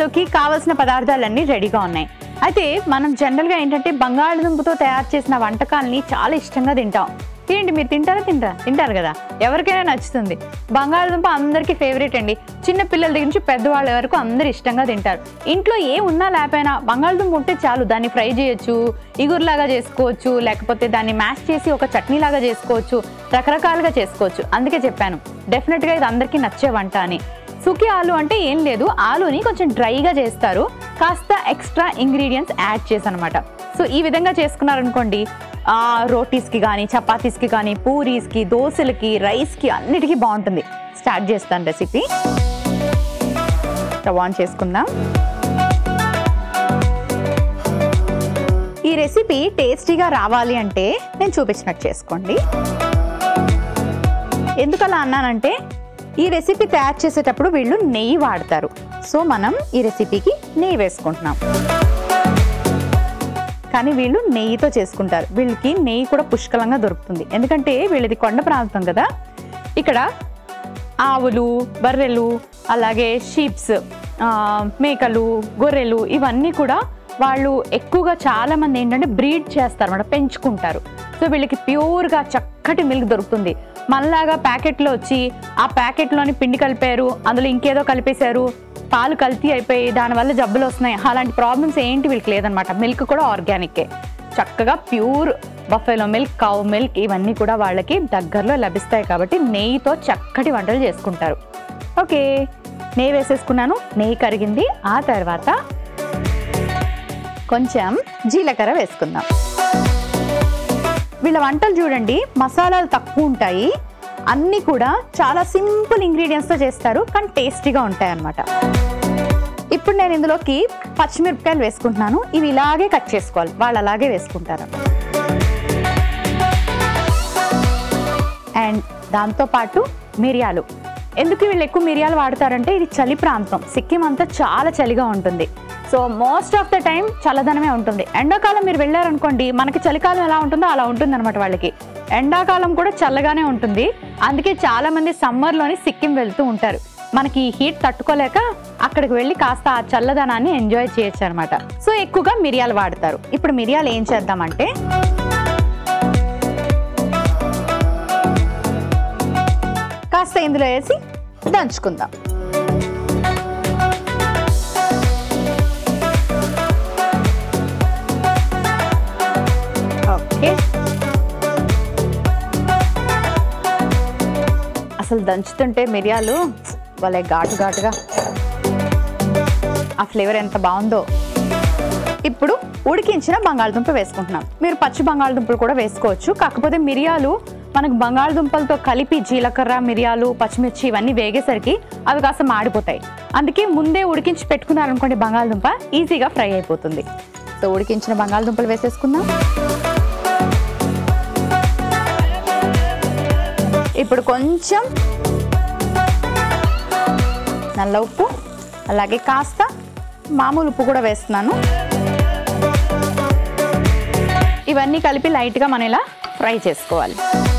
ఆలూకి కావాల్సిన పదార్థాలన్నీ రెడీగా ఉన్నాయి. అయితే మనం జనరల్గా ఏంటంటే బంగాళదుంపతో తయారు చేసిన వంటకాలని చాలా ఇష్టంగా తింటాం. ఏంటి మీరు తింటారు కదా, ఎవరికైనా నచ్చుతుంది. బంగాళదుంప అందరికీ ఫేవరెట్ అండి. చిన్న పిల్లల దగ్గర నుంచి పెద్దవాళ్ళ వరకు అందరు ఇష్టంగా తింటారు. ఇంట్లో ఏ ఉన్నా లేకపోయినా బంగాళదుంప ఉంటే చాలు, దాన్ని ఫ్రై చేయొచ్చు, ఇగురులాగా చేసుకోవచ్చు, లేకపోతే దాన్ని మ్యాష్ చేసి ఒక చట్నీ లాగా చేసుకోవచ్చు, రకరకాలుగా చేసుకోవచ్చు. అందుకే చెప్పాను డెఫినెట్గా ఇది అందరికీ నచ్చే వంట అని. సుఖీ ఆలు అంటే ఏం లేదు, ఆలూని కొంచెం డ్రైగా చేస్తారు, కాస్త ఎక్స్ట్రా ఇంగ్రీడియంట్స్ యాడ్ చేసి అనమాట. సో ఈ విధంగా చేసుకున్నారనుకోండి, రోటీస్కి కానీ, చపాతీస్కి కానీ, పూరీస్కి, దోశలకి, రైస్కి అన్నిటికీ బాగుంటుంది. స్టార్ట్ చేస్తాను రెసిపీ. స్టవ్ ఆన్ చేసుకుందాం. ఈ రెసిపీ టేస్టీగా రావాలి అంటే నేను చూపించినట్టు చేసుకోండి. ఎందుకలా అన్నానంటే ఈ రెసిపీ తయారు చేసేటప్పుడు వీళ్ళు నెయ్యి వాడతారు. సో మనం ఈ రెసిపీకి నెయ్యి వేసుకుంటున్నాం, కానీ వీళ్ళు నెయ్యితో చేసుకుంటారు. వీళ్ళకి నెయ్యి కూడా పుష్కలంగా దొరుకుతుంది, ఎందుకంటే వీళ్ళది కొండ ప్రాంతం కదా. ఇక్కడ ఆవులు, బర్రెలు, అలాగే షీప్స్, మేకలు, గొర్రెలు ఇవన్నీ కూడా వాళ్ళు ఎక్కువగా చాలామంది ఏంటంటే బ్రీడ్ చేస్తారు అన్నమాట, పెంచుకుంటారు. సో వీళ్ళకి ప్యూర్గా చక్కటి మిల్క్ దొరుకుతుంది. మనలాగా ప్యాకెట్లో వచ్చి ఆ ప్యాకెట్లోని పిండి కలిపారు, అందులో ఇంకేదో కలిపేశారు, పాలు కల్తీ అయిపోయి దానివల్ల జబ్బులు వస్తున్నాయి, అలాంటి ప్రాబ్లమ్స్ ఏంటి వీళ్ళకి లేదనమాట. మిల్క్ కూడా ఆర్గానిక్కే, చక్కగా pure buffalo milk, cow milk ఇవన్నీ కూడా వాళ్ళకి దగ్గరలో లభిస్తాయి. కాబట్టి నెయ్యితో చక్కటి వంటలు చేసుకుంటారు. ఓకే, నెయ్యి వేసేసుకున్నాను, నెయ్యి కరిగింది. ఆ తర్వాత కొంచెం జీలకర్ర వేసుకుందాం. వీళ్ళ వంటలు చూడండి, మసాలాలు తక్కువ ఉంటాయి, అన్నీ కూడా చాలా సింపుల్ ఇంగ్రీడియంట్స్తో చేస్తారు, కానీ టేస్టీగా ఉంటాయి అన్నమాట. ఇప్పుడు నేను ఇందులోకి పచ్చిమిరపకాయలు వేసుకుంటున్నాను. ఇవి ఇలాగే కట్ చేసుకోవాలి, వాళ్ళు అలాగే వేసుకుంటారు. అండ్ దాంతోపాటు మిరియాలు. ఎందుకు వీళ్ళు ఎక్కువ మిరియాలు వాడతారంటే ఇది చలి ప్రాంతం, సిక్కిం అంతా చాలా చలిగా ఉంటుంది. So most of the time చల్లదనమే ఉంటుంది. ఎండాకాలం మీరు వెళ్ళారనుకోండి, మనకి చలికాలం ఎలా ఉంటుందో అలా ఉంటుంది అనమాట. వాళ్ళకి ఎండాకాలం కూడా చల్లగానే ఉంటుంది. అందుకే చాలా మంది సమ్మర్లోని సిక్కిం వెళ్తూ ఉంటారు. మనకి ఈ హీట్ తట్టుకోలేక అక్కడికి వెళ్ళి కాస్త ఆ చల్లదనాన్ని ఎంజాయ్ చేయొచ్చు అనమాట. సో ఎక్కువగా మిరియాలు వాడతారు. ఇప్పుడు మిరియాలు ఏం చేద్దామంటే కాస్త ఇందులో వేసి దంచుకుందాం. ఓకే, అసలు దంచుతుంటే మిరియాలు వాళ్ళే ఘాటుగా ఆ ఫ్లేవర్ ఎంత బాగుందో. ఇప్పుడు ఉడికించిన బంగాళదుంప వేసుకుంటున్నాం. మీరు పచ్చి బంగాళదుంపలు కూడా వేసుకోవచ్చు, కాకపోతే మిరియాలు మనకు బంగాళదుంపలతో కలిపి జీలకర్ర, మిరియాలు, పచ్చిమిర్చి ఇవన్నీ వేగేసరికి అవి కాస్త మాడిపోతాయి. అందుకే ముందే ఉడికించి పెట్టుకున్నారనుకోండి బంగాళదుంప ఈజీగా ఫ్రై అయిపోతుంది. సో ఉడికించిన బంగాళదుంపలు వేసేసుకుందాం. ఇప్పుడు కొంచెం నల్ల ఉప్పు, అలాగే కాస్త మామూలు ఉప్పు కూడా వేస్తున్నాను. ఇవన్నీ కలిపి లైట్గా మనం ఇలా ఫ్రై చేసుకోవాలి.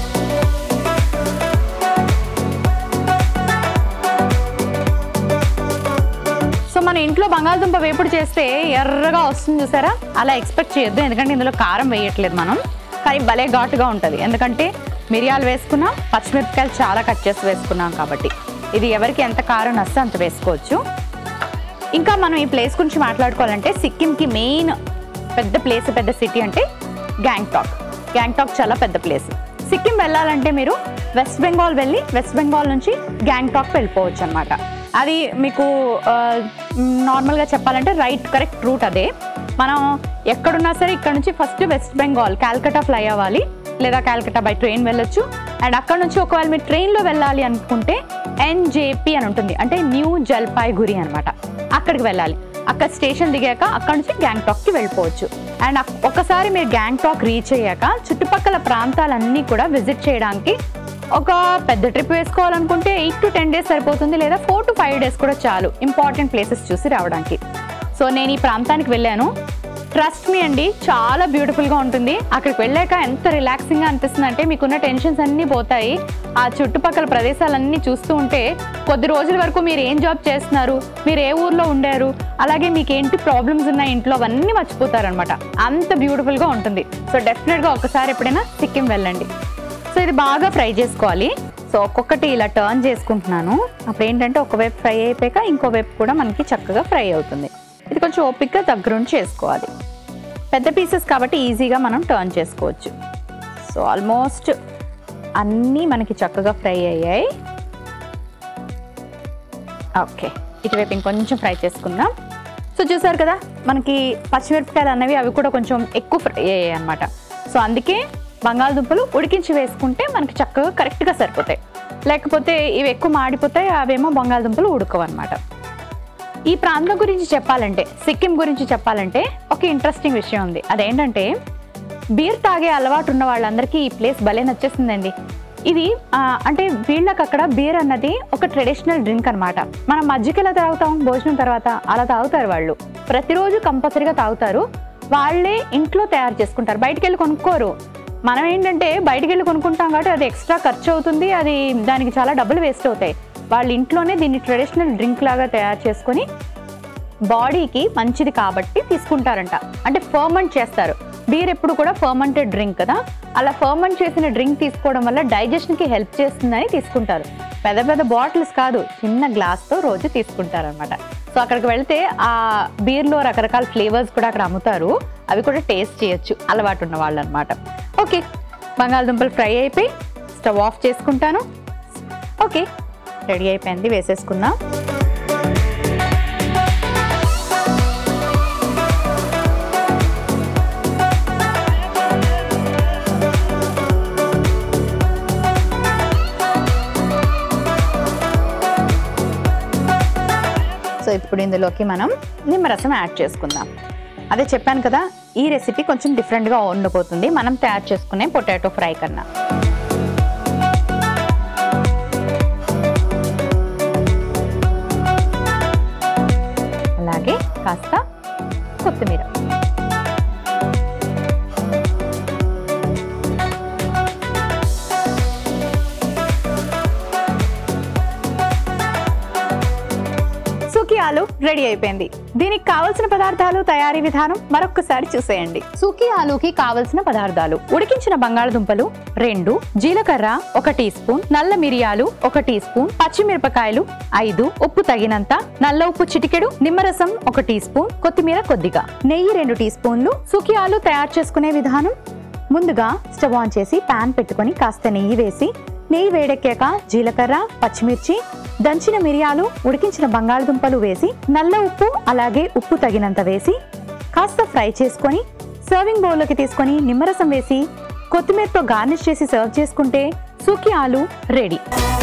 సో మన ఇంట్లో బంగాళదుంప వేపుడు చేస్తే ఎర్రగా వస్తుంది చూసారా, అలా ఎక్స్పెక్ట్ చేయొద్దు, ఎందుకంటే ఇందులో కారం వేయట్లేదు మనం. కానీ భలే ఘాటుగా ఉంటుంది, ఎందుకంటే మిరియాలు వేసుకున్నాం, పచ్చిమిరపకాయలు చాలా కట్ చేసి వేసుకున్నాం కాబట్టి. ఇది ఎవరికి ఎంత కారం నస్తే అంత వేసుకోవచ్చు. ఇంకా మనం ఈ ప్లేస్ గురించి మాట్లాడుకోవాలంటే సిక్కింకి మెయిన్ పెద్ద ప్లేస్, పెద్ద సిటీ అంటే గ్యాంగ్టాక్. గ్యాంగ్టాక్ చాలా పెద్ద ప్లేస్. సిక్కిం వెళ్ళాలంటే మీరు వెస్ట్ బెంగాల్ వెళ్ళి వెస్ట్ బెంగాల్ నుంచి గ్యాంగ్టాక్ వెళ్ళిపోవచ్చు అనమాట. అది మీకు నార్మల్గా చెప్పాలంటే కరెక్ట్ రూట్ అదే. మనం ఎక్కడున్నా సరే ఇక్కడ నుంచి ఫస్ట్ వెస్ట్ బెంగాల్ కాల్కటా ఫ్లై అవ్వాలి, లేదా కాల్కటా బై ట్రైన్ వెళ్ళొచ్చు. అండ్ అక్కడ నుంచి ఒకవేళ మీరు ట్రైన్లో వెళ్ళాలి అనుకుంటే NJP అని ఉంటుంది, అంటే న్యూ జల్పాయ్గురి అనమాట. అక్కడికి వెళ్ళాలి. అక్కడ స్టేషన్ దిగాక అక్కడ నుంచి గ్యాంగ్టాక్కి వెళ్ళిపోవచ్చు. అండ్ ఒకసారి మీరు గ్యాంగ్టాక్ రీచ్ అయ్యాక చుట్టుపక్కల ప్రాంతాలన్నీ కూడా విజిట్ చేయడానికి ఒక పెద్ద ట్రిప్ వేసుకోవాలనుకుంటే 8 to 10 days సరిపోతుంది, లేదా 4 to 5 days కూడా చాలు ఇంపార్టెంట్ ప్లేసెస్ చూసి రావడానికి. సో నేను ఈ ప్రాంతానికి వెళ్ళాను, ట్రస్ట్ మీ అండి, చాలా బ్యూటిఫుల్గా ఉంటుంది. అక్కడికి వెళ్ళాక ఎంత రిలాక్సింగ్గా అనిపిస్తుంది అంటే మీకున్న టెన్షన్స్ అన్నీ పోతాయి. ఆ చుట్టుపక్కల ప్రదేశాలన్నీ చూస్తూ ఉంటే కొద్ది రోజుల వరకు మీరు ఏం జాబ్ చేస్తున్నారు, మీరు ఏ ఊర్లో ఉండారు, అలాగే మీకు ఏంటి ప్రాబ్లమ్స్ ఉన్నాయి ఇంట్లో అవన్నీ మర్చిపోతారనమాట. అంత బ్యూటిఫుల్గా ఉంటుంది. సో డెఫినెట్గా ఒకసారి ఎప్పుడైనా సిక్కిం వెళ్ళండి. సో ఇది బాగా ఫ్రై చేసుకోవాలి. సో ఒక్కొక్కటి ఇలా టర్న్ చేసుకుంటున్నాను. అప్పుడు ఏంటంటే ఒకవైపు ఫ్రై అయిపోయాక ఇంకో వైపు కూడా మనకి చక్కగా ఫ్రై అవుతుంది. ఇది కొంచెం ఓపిక్గా దగ్గరుండి చేసుకోవాలి. పెద్ద పీసెస్ కాబట్టి ఈజీగా మనం టర్న్ చేసుకోవచ్చు. సో ఆల్మోస్ట్ అన్నీ మనకి చక్కగా ఫ్రై అయ్యాయి. ఓకే, ఇటువైపు ఇంకొంచెం ఫ్రై చేసుకుందాం. సో చూసారు కదా మనకి పచ్చిమిరపకాయలు అన్నవి అవి కూడా కొంచెం ఎక్కువ ఫ్రై అయ్యాయి అనమాట. సో అందుకే బంగాళదుంపలు ఉడికించి వేసుకుంటే మనకి చక్కగా కరెక్ట్గా సరిపోతాయి. లేకపోతే ఇవి ఎక్కువ మాడిపోతాయి, అవేమో బంగాళదుంపలు ఉడకవు అనమాట. ఈ ప్రాంతం గురించి చెప్పాలంటే, సిక్కిం గురించి చెప్పాలంటే ఒక ఇంట్రెస్టింగ్ విషయం ఉంది. అదేంటంటే బీర్ తాగే అలవాటు ఉన్న వాళ్ళందరికీ ఈ ప్లేస్ భలే నచ్చేస్తుందండి. ఇది అంటే వీళ్ళకి అక్కడ బీర్ అన్నది ఒక ట్రెడిషనల్ డ్రింక్ అనమాట. మనం మజ్జిగ ఎలా తాగుతాం భోజనం తర్వాత, అలా తాగుతారు వాళ్ళు. ప్రతిరోజు కంపల్సరీగా తాగుతారు. వాళ్ళే ఇంట్లో తయారు చేసుకుంటారు, బయటికి వెళ్ళి కొనుక్కోరు. మనం ఏంటంటే బయటికి వెళ్ళి కొనుక్కుంటాం కాబట్టి అది ఎక్స్ట్రా ఖర్చు అవుతుంది, అది దానికి చాలా డబ్బులు వేస్ట్ అవుతాయి. వాళ్ళ ఇంట్లోనే దీన్ని ట్రెడిషనల్ డ్రింక్ లాగా తయారు చేసుకొని బాడీకి మంచిది కాబట్టి తీసుకుంటారంట. అంటే ఫర్మెంట్ చేస్తారు. బీర్ ఎప్పుడు కూడా ఫర్మెంటెడ్ డ్రింక్ కదా, అలా ఫర్మెంట్ చేసిన డ్రింక్ తీసుకోవడం వల్ల డైజెషన్కి హెల్ప్ చేస్తుందని తీసుకుంటారు. పెద్ద పెద్ద బాటిల్స్ కాదు, చిన్న గ్లాస్తో రోజు తీసుకుంటారనమాట. సో అక్కడికి వెళ్తే ఆ బీర్లో రకరకాల ఫ్లేవర్స్ కూడా అక్కడ అమ్ముతారు, అవి కూడా టేస్ట్ చేయొచ్చు అలవాటు ఉన్న వాళ్ళు అనమాట. ఓకే, బంగాళదుంపలు ఫ్రై అయిపోయి స్టవ్ ఆఫ్ చేసుకుంటాను. ఓకే, రెడీ అయిపోయింది, వేసేసుకుందాం. సో ఇప్పుడు ఇందులోకి మనం నిమ్మరసం యాడ్ చేసుకుందాం. అదే చెప్పాను కదా, ఈ రెసిపీ కొంచెం డిఫరెంట్గా వండిపోతుంది మనం తయారు చేసుకునే పొటాటో ఫ్రై కన్నా. అలాగే కాస్త కొత్తిమీర. సుఖీ ఆలు రెడీ అయిపోయింది. దీనికి కావలసిన పదార్థాలు, తయారీ విధానం మరొకసారి చూసేయండి. సుఖీ ఆలూకి కావలసిన పదార్థాలు: ఉడికించిన బంగాళదుంపలు 2, జీలకర్ర 1 టీ స్పూన్, నల్ల మిరియాలు 1 టీ స్పూన్, పచ్చిమిరపకాయలు 5, ఉప్పు తగినంత, నల్ల ఉప్పు చిటికెడు, నిమ్మరసం 1 టీ స్పూన్, కొత్తిమీర కొద్దిగా, నెయ్యి 2 టీ స్పూన్లు. సుఖీ ఆలు తయారు చేసుకునే విధానం: ముందుగా స్టవ్ ఆన్ చేసి పాన్ పెట్టుకొని కాస్త నెయ్యి వేసి, నెయ్యి వేడెక్కాక జీలకర్ర, పచ్చిమిర్చి, దంచిన మిరియాలు, ఉడికించిన బంగాళదుంపలు వేసి, నల్ల ఉప్పు అలాగే ఉప్పు తగినంత వేసి కాస్త ఫ్రై చేసుకొని సర్వింగ్ బౌల్లోకి తీసుకొని నిమ్మరసం వేసి కొత్తిమీరతో గార్నిష్ చేసి సర్వ్ చేసుకుంటే సుఖీ ఆలు రెడీ.